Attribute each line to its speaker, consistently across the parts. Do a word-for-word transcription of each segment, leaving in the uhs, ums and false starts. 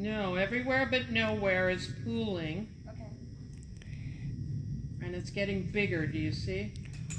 Speaker 1: No, everywhere but nowhere is pooling.
Speaker 2: Okay.
Speaker 1: And it's getting bigger, do you see?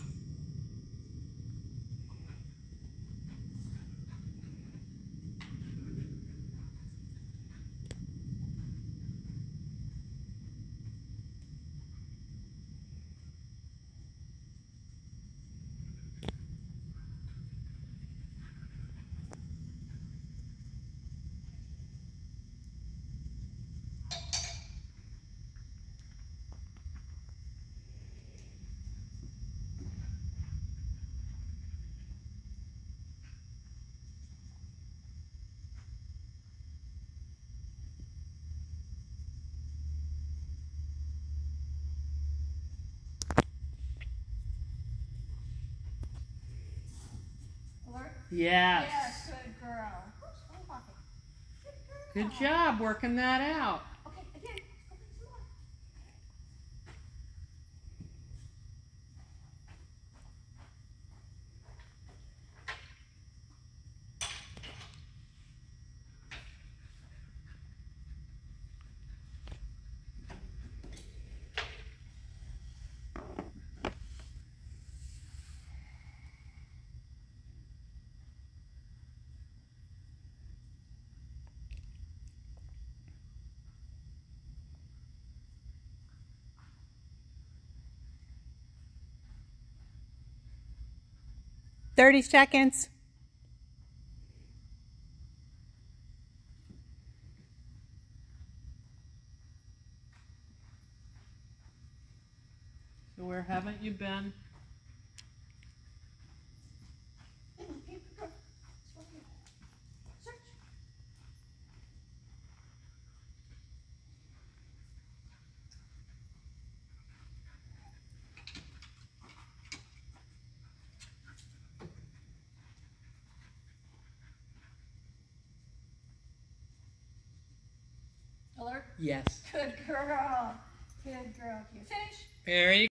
Speaker 2: Alert?
Speaker 1: Yes.
Speaker 2: Yes, good girl. Oops, wrong pocket. Good girl.
Speaker 1: Good job working that out.
Speaker 2: Okay, again. Open some more.
Speaker 3: thirty seconds.
Speaker 1: So where haven't you been?
Speaker 2: Search. Alert?
Speaker 1: Yes.
Speaker 2: Good girl. Good girl. Can you finish?
Speaker 1: Very